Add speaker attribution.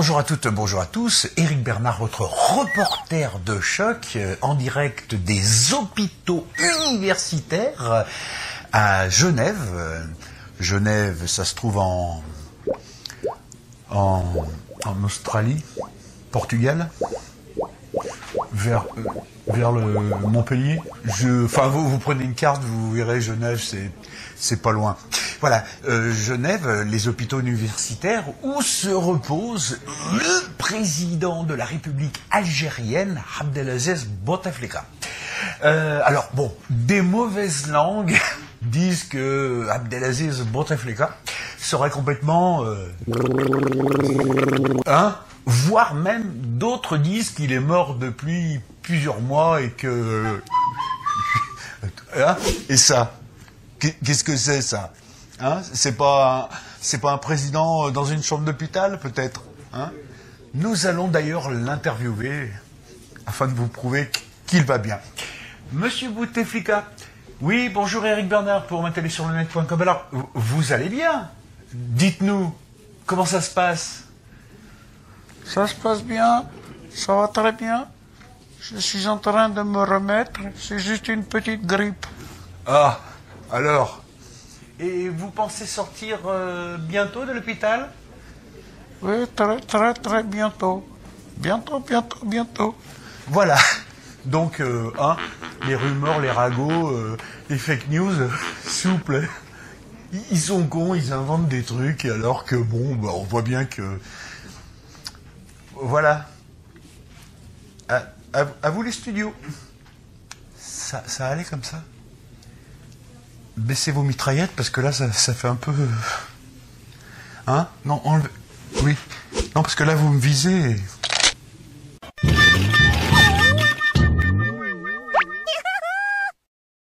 Speaker 1: Bonjour à toutes, bonjour à tous. Éric Bernard, votre reporter de choc, en direct des hôpitaux universitaires à Genève. Genève, ça se trouve en Australie, Portugal, vers le Montpellier. Enfin, vous prenez une carte, vous verrez Genève, c'est pas loin. Voilà, Genève, les hôpitaux universitaires où se repose le président de la République algérienne, Abdelaziz Bouteflika. Alors bon, des mauvaises langues disent que Abdelaziz Bouteflika serait complètement... voire même d'autres disent qu'il est mort depuis plusieurs mois et que... Et ça, qu'est-ce que c'est ça? C'est pas un président dans une chambre d'hôpital, peut-être, Nous allons d'ailleurs l'interviewer afin de vous prouver qu'il va bien. Monsieur Bouteflika, oui, bonjour Éric Bernard pour matélé-sur-le-net.com. Alors, vous allez bien? Dites-nous, comment ça se passe?
Speaker 2: Ça se passe bien, ça va très bien. Je suis en train de me remettre, c'est juste une petite grippe.
Speaker 1: Ah, alors? Et vous pensez sortir bientôt de l'hôpital?
Speaker 2: Oui, très bientôt. Bientôt.
Speaker 1: Voilà. Donc, les rumeurs, les ragots, les fake news, s'il vous plaît. Ils sont cons, ils inventent des trucs, alors que bon, on voit bien que... Voilà. À vous les studios. Ça allait comme ça? Baissez vos mitraillettes, parce que là, ça fait un peu... Non, enlevez... Oui. Non, parce que là, vous me visez...